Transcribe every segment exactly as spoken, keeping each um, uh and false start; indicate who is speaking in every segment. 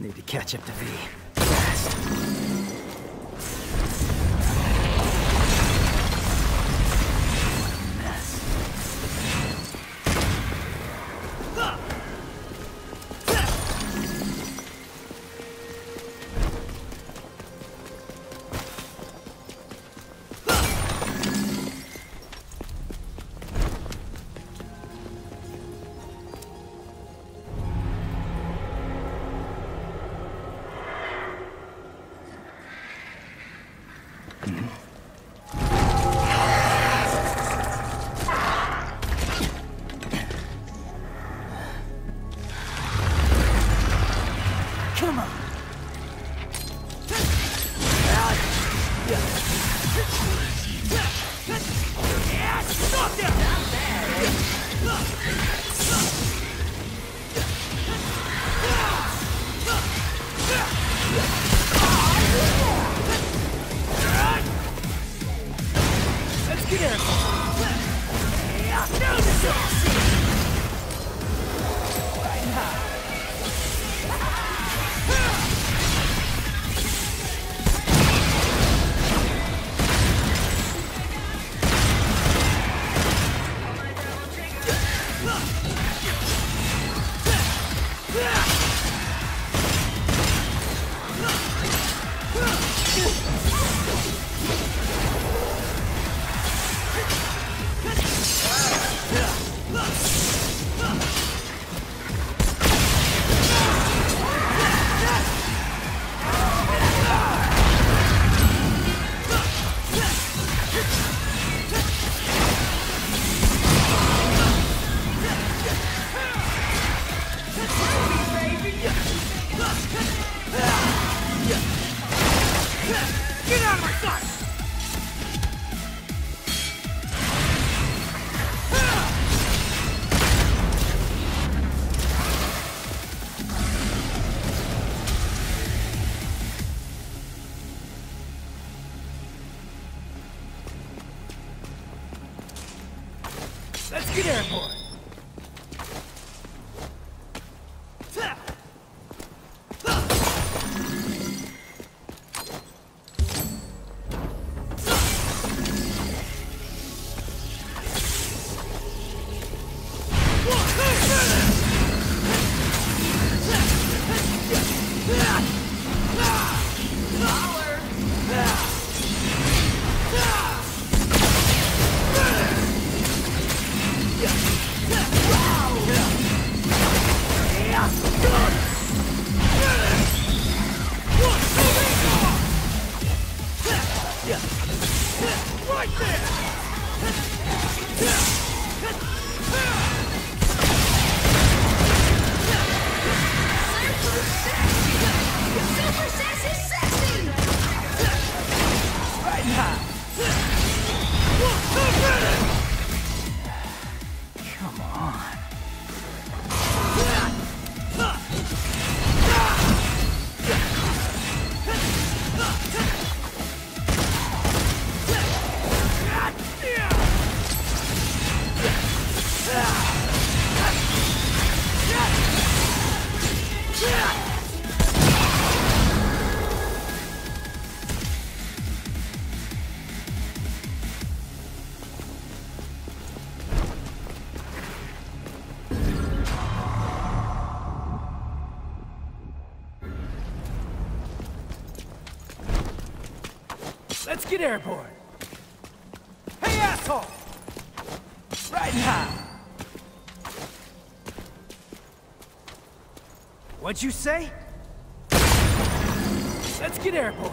Speaker 1: Need to catch up to V. Fast.
Speaker 2: Come on. Stop there. Not bad. Let's get in. Now this is right now. Get out of my sight! Let's get airborne! Right there!
Speaker 3: Super sassy sexy!
Speaker 2: Right now!
Speaker 1: Come on.
Speaker 2: Let's get airborne! Hey, asshole! Right now! What'd you say? Let's get airborne!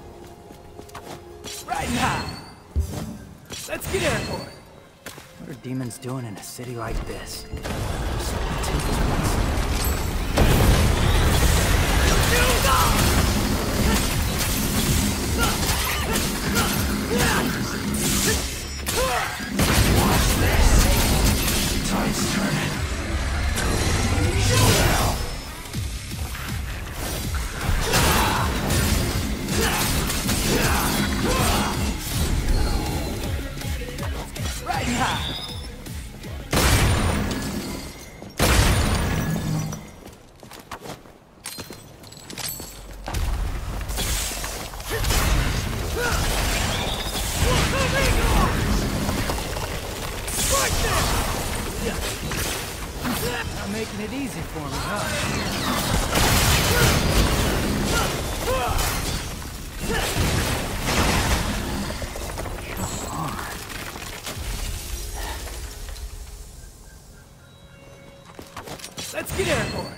Speaker 2: Right now! Let's get airborne!
Speaker 1: What are demons doing in a city like this?
Speaker 4: Watch this! Tide's turning.
Speaker 2: Right now! taking it easy for me, huh?
Speaker 1: Come on.
Speaker 2: Let's get airborne!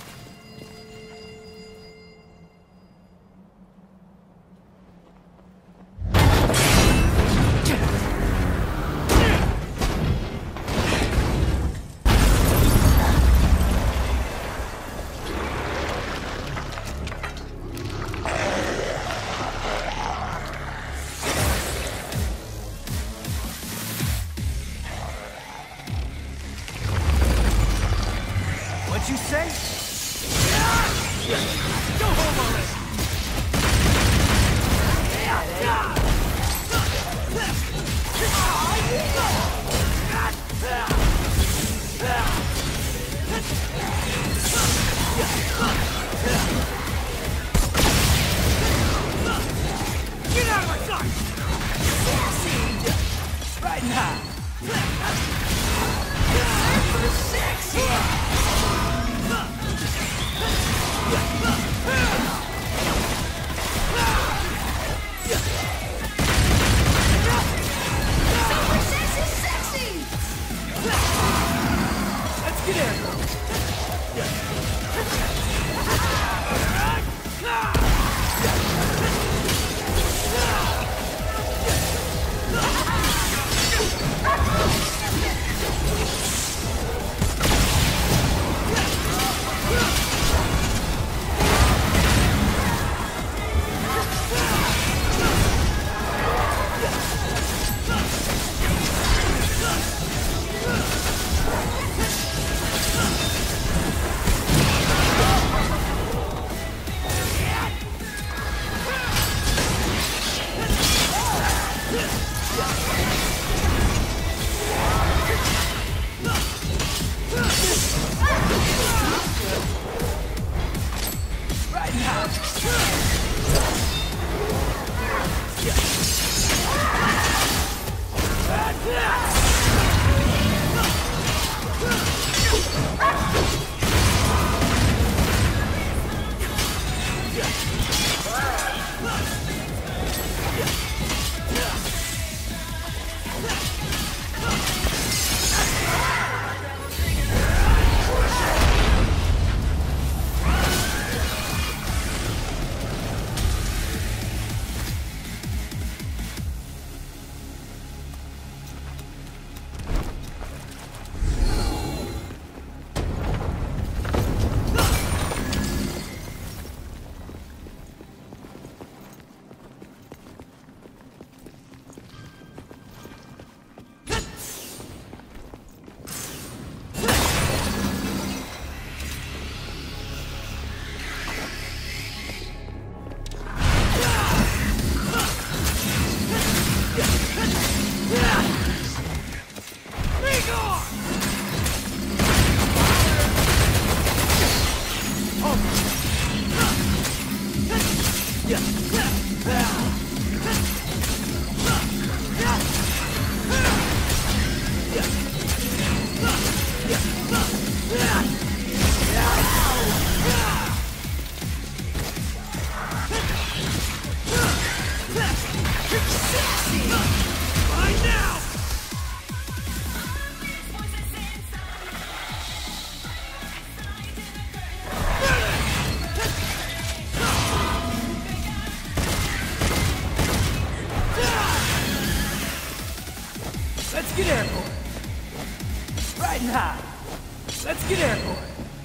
Speaker 1: What'd you say?
Speaker 2: Go home already! Get out of my sight! Right now! Let's get airborne! Right now! Let's get airborne! Right now! Let's get airborne!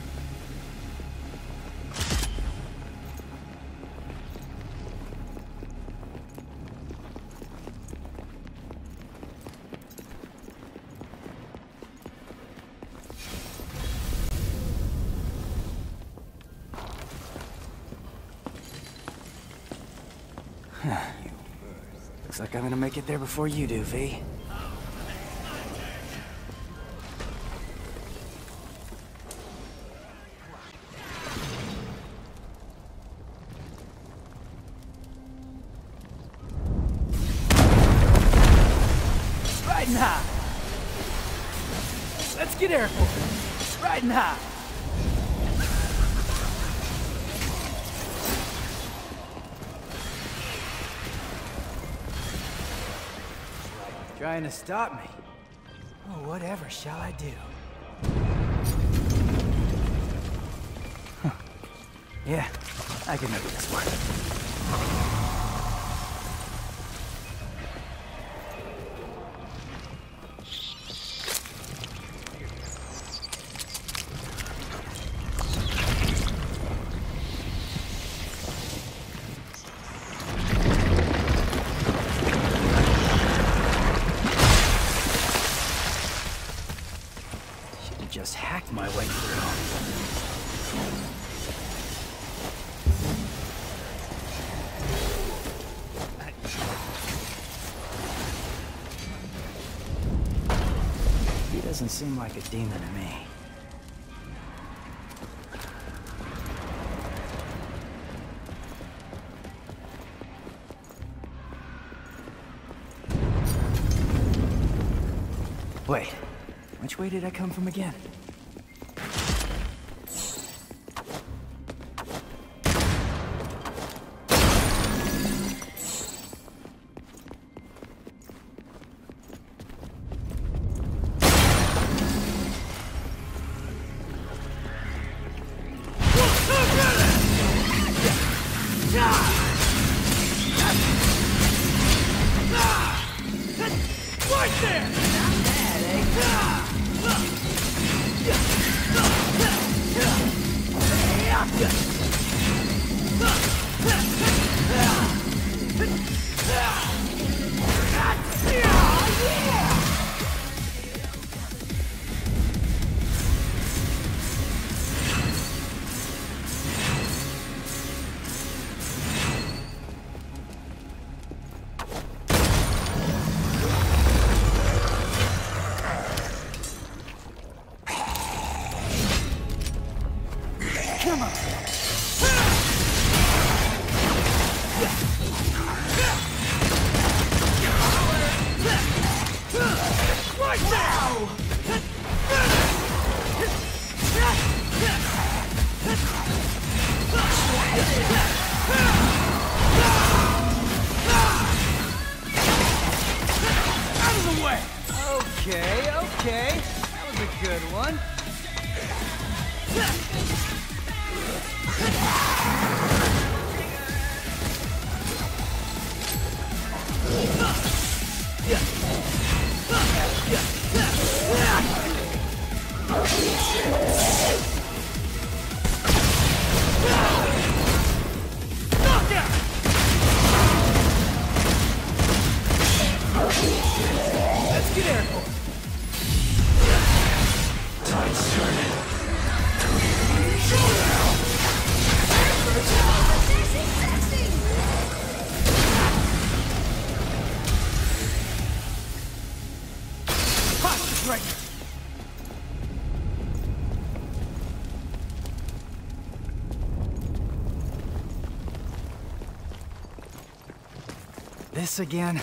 Speaker 1: Looks like I'm gonna make it there before you do, V.
Speaker 2: Riding high! Let's get airborne! Riding high!
Speaker 1: Trying to stop me? Oh, whatever shall I do? Huh. Yeah, I can make this work. Just hacked my way through. He doesn't seem like a demon to me. Wait, which way did I come from again? Okay, okay. That was a good one.
Speaker 2: Let's get air.
Speaker 4: Tide's turning.
Speaker 3: Sexy, sexy!
Speaker 2: Hostage right here.
Speaker 1: This again?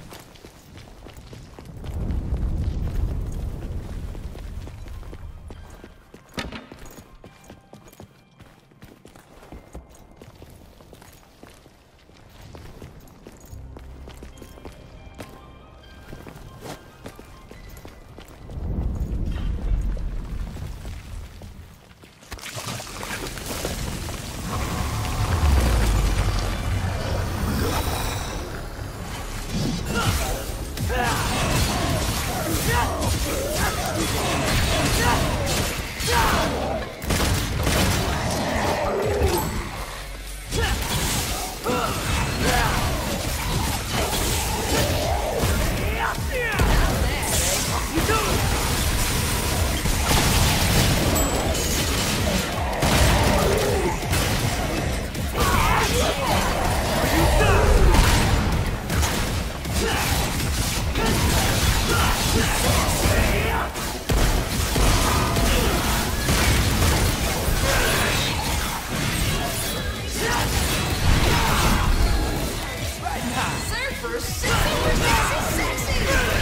Speaker 3: Surfer, super sexy,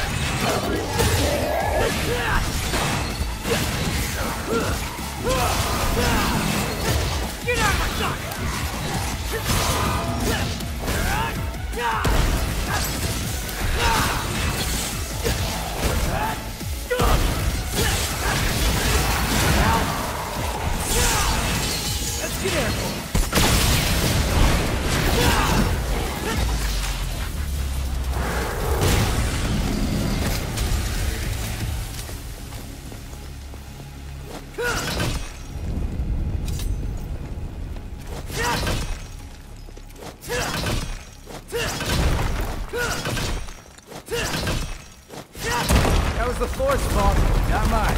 Speaker 3: sexy!
Speaker 2: Get out of my sight! Let's get airborne.
Speaker 1: That was the floor's fault, not mine.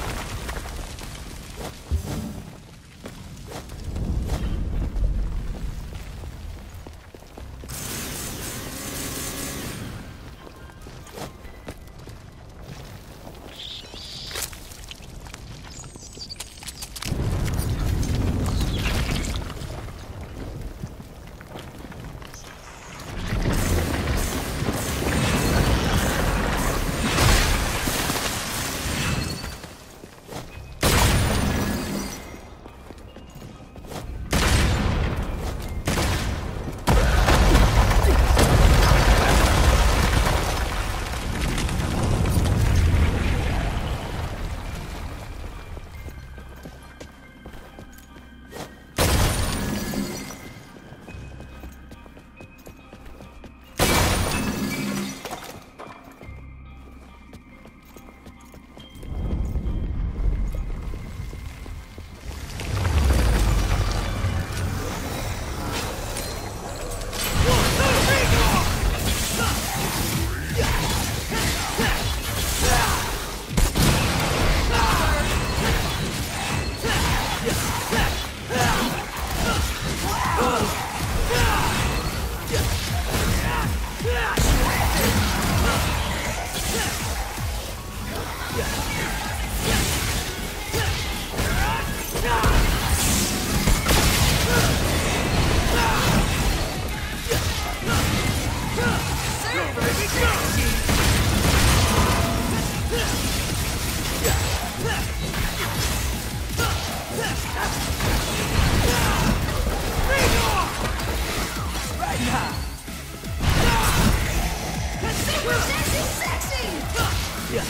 Speaker 3: Super sexy, sexy!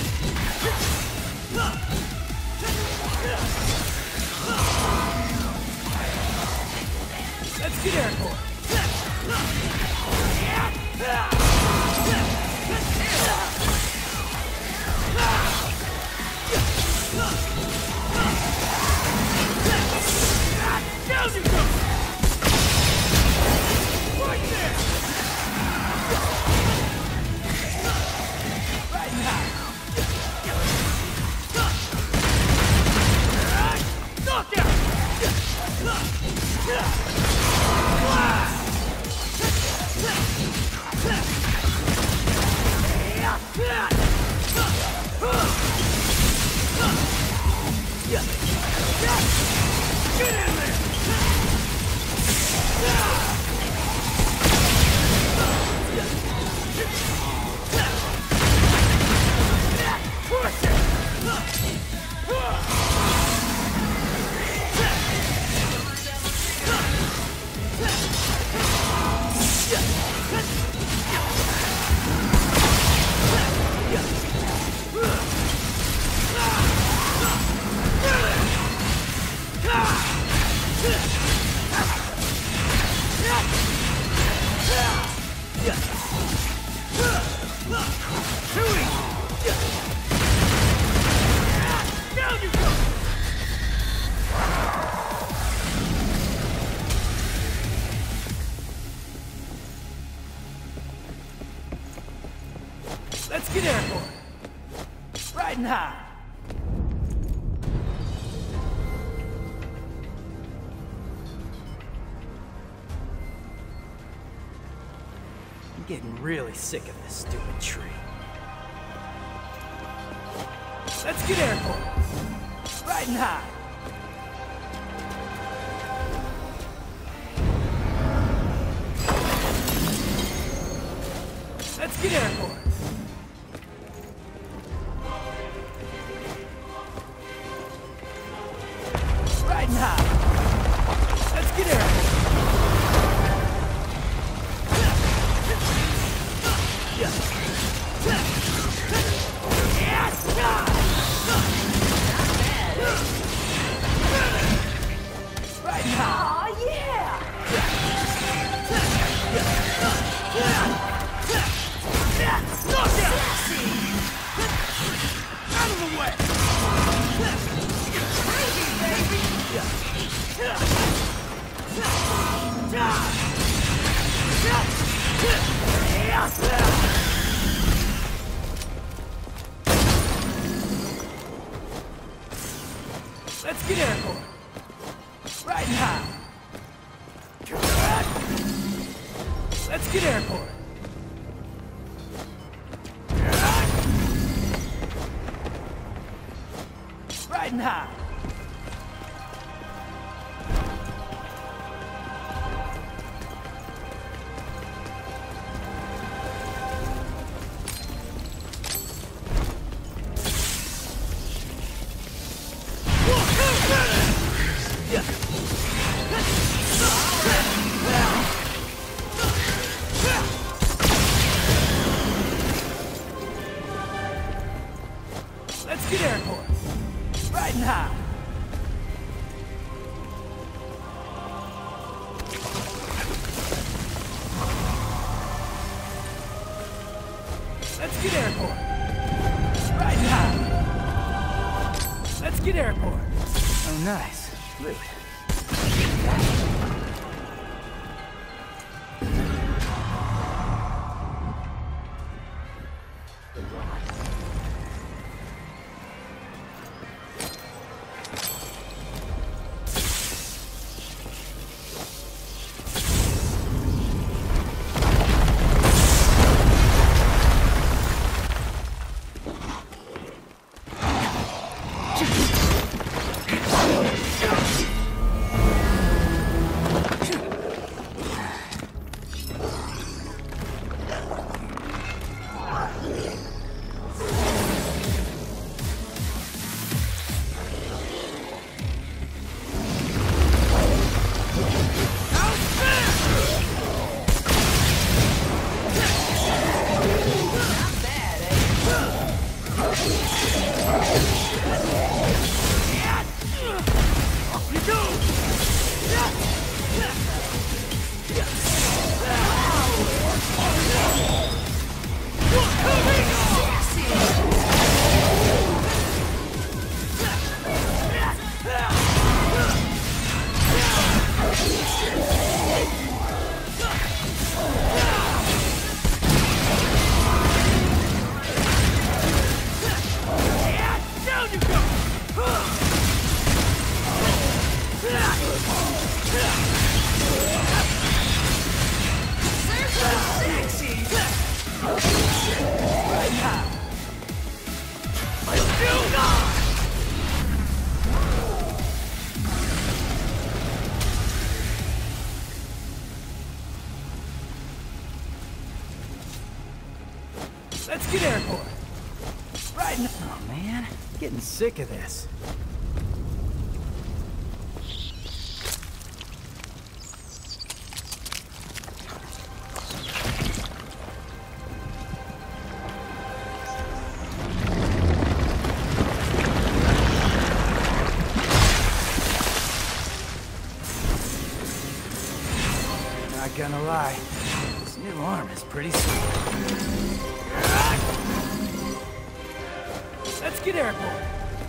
Speaker 2: Let's get airborne. Down you go! Right there! Right now! Knockout! Get in there! Push it! Down you go! Let's get airborne. Riding high.
Speaker 1: I'm getting really sick of this stupid tree.
Speaker 2: Let's get airborne. Riding high. Let's get airborne. Riding high. Let's get airborne. Right now! Let's get airborne. Riding high. Let's get airborne. Riding high. Let's get airborne. Riding high. Let's get airborne. Riding high. Let's get airborne.
Speaker 1: Oh, nice. Loot.
Speaker 2: Let's get airborne. Riding.
Speaker 1: Oh, man. Getting sick of this. Not gonna lie. This new arm is pretty sweet.
Speaker 2: Let's get airborne.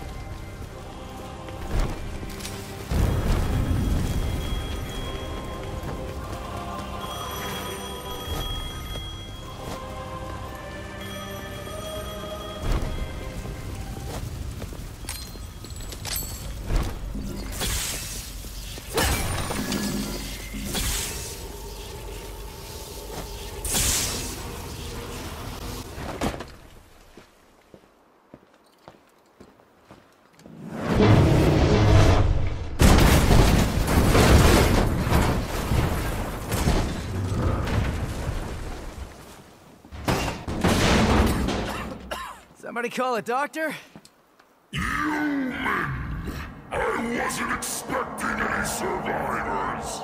Speaker 1: Somebody call a doctor?
Speaker 5: Human! I wasn't expecting any survivors!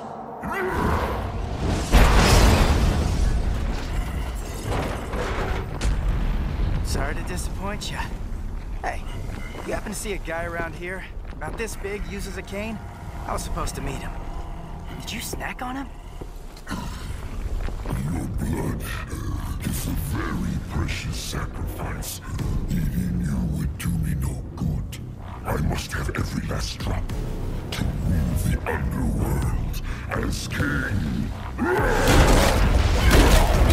Speaker 1: Sorry to disappoint you. Hey, you happen to see a guy around here? About this big, uses a cane? I was supposed to meet him. Did you snack on him?
Speaker 5: Your blood is a very precious sacrifice. Eating you would do me no good. I must have every last drop to rule the underworld as king.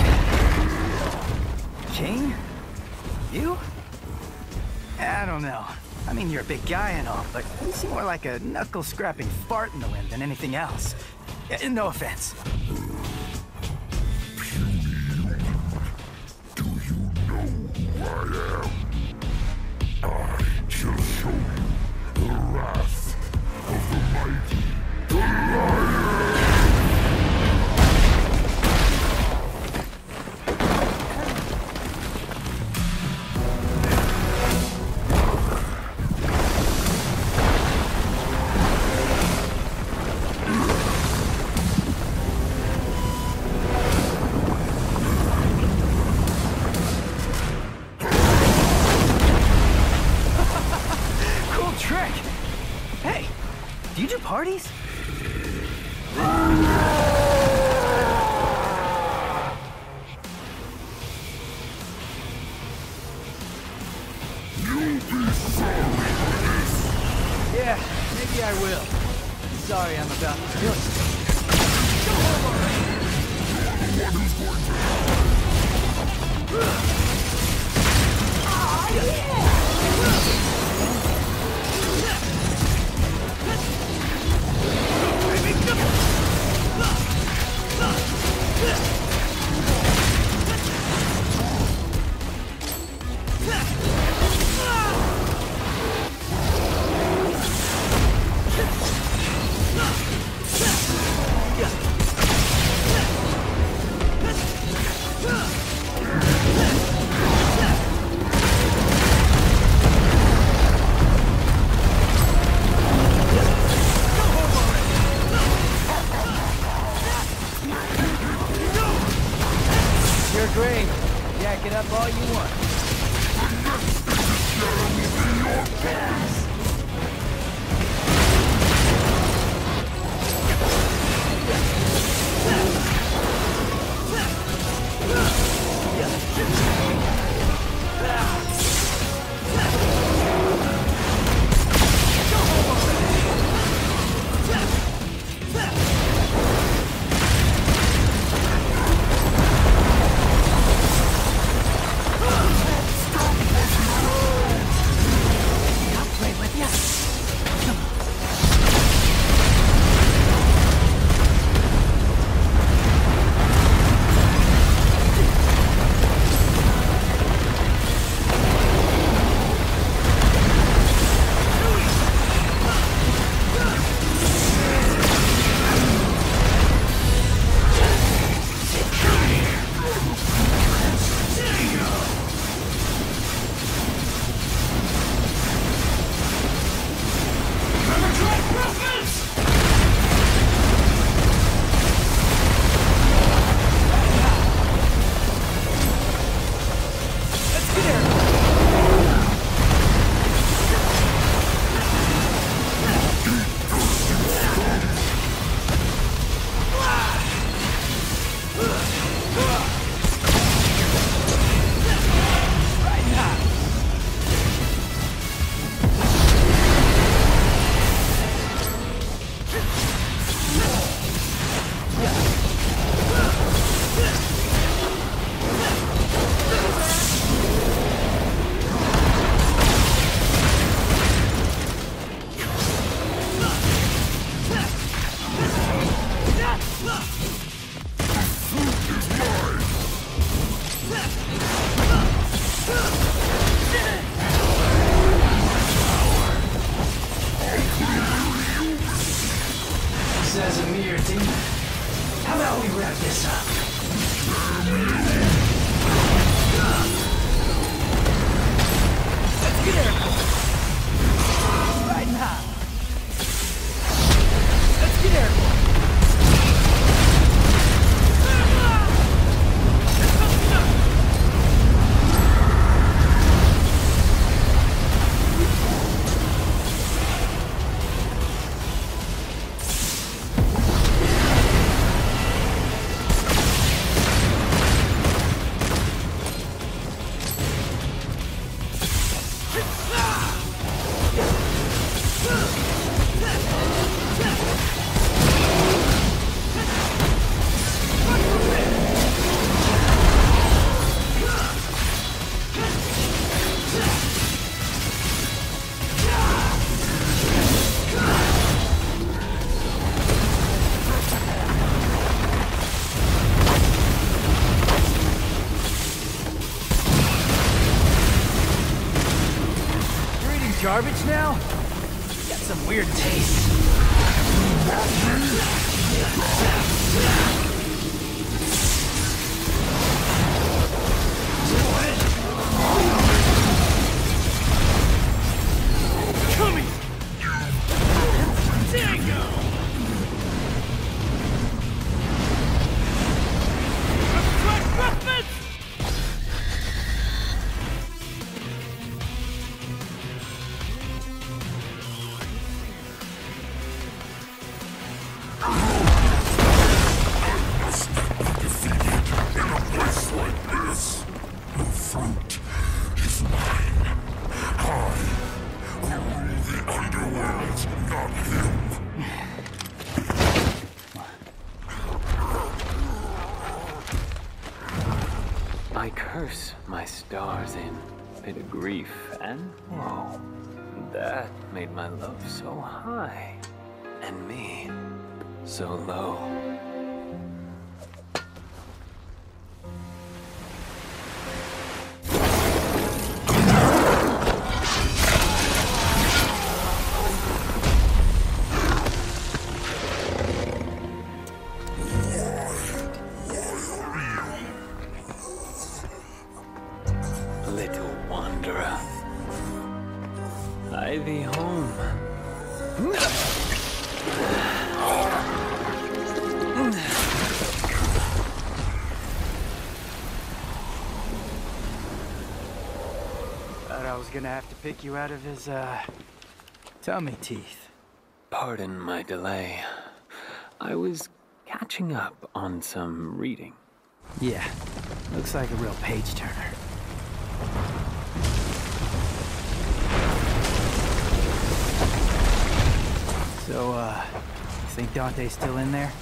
Speaker 1: don't know. I mean, you're a big guy and all, but you seem more like a knuckle-scrapping fart in the wind than anything else. Yeah, no offense.
Speaker 5: Do you know who I am? I shall show you the wrath of the mighty Goliath!
Speaker 1: Parties?
Speaker 5: You'll be sorry for this!
Speaker 2: Yeah, maybe I will. Sorry I'm about to kill you. Go home already!
Speaker 5: You're the one who's going to die!
Speaker 3: Aw, yeah!
Speaker 2: You're great. Jack it up all you want.
Speaker 4: As a mere demon. How about we wrap this up?
Speaker 2: Let's get airborne. Right now. Let's get airborne.
Speaker 1: garbage now? Got some weird taste. Come here! Tango!
Speaker 6: I curse my stars in bit of grief and woe. That made my love so high, and me so low. Little wanderer, I thee home.
Speaker 1: Thought I was gonna have to pick you out of his, uh, tummy teeth.
Speaker 6: Pardon my delay. I was catching up on some reading.
Speaker 1: Yeah, looks like a real page-turner. So, uh, you think Dante's still in there?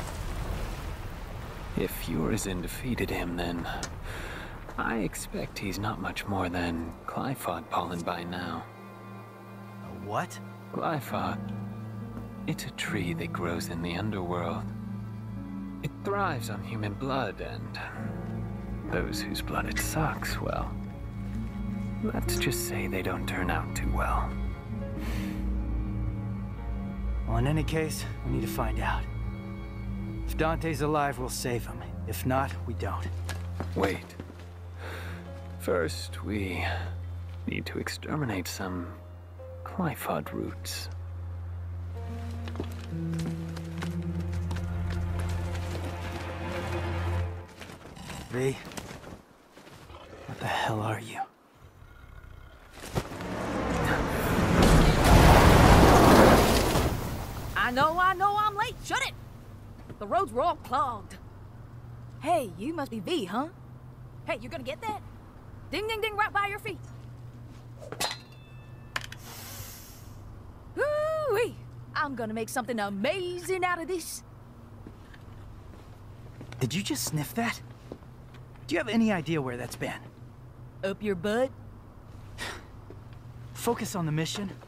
Speaker 6: If Urizen defeated him, then I expect he's not much more than Glyphod pollen by now.
Speaker 1: A what?
Speaker 6: Glyphod. It's a tree that grows in the underworld. It thrives on human blood, and those whose blood it sucks, well, let's just say they don't turn out too well.
Speaker 1: Well, in any case, we need to find out. If Dante's alive, we'll save him. If not, we don't.
Speaker 6: Wait. First, we need to exterminate some Glyphod roots.
Speaker 1: V, what the hell are you?
Speaker 3: I know, I know I'm late. Shut it! The roads were all clogged. Hey, you must be V, huh? Hey, you gonna get that? Ding, ding, ding, right by your feet. Woo-wee! I'm gonna make something amazing out of this.
Speaker 1: Did you just sniff that? Do you have any idea where that's been?
Speaker 3: Up your butt?
Speaker 1: Focus on the mission.